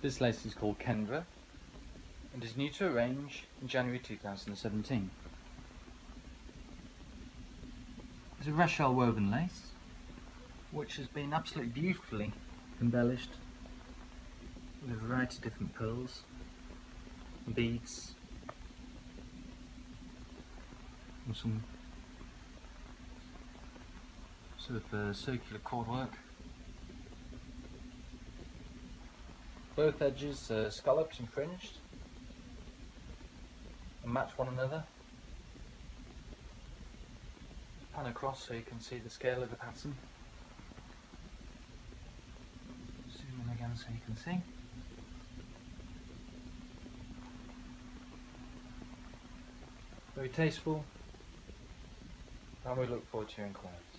This lace is called Kendra and is new to a range in January 2017. It's a Rachel woven lace which has been absolutely beautifully embellished with a variety of different pearls and beads and some sort of circular cord work. Both edges are scalloped and fringed and match one another. Pan across so you can see the scale of the pattern. Zoom in again so you can see. Very tasteful, and we look forward to your inquiries.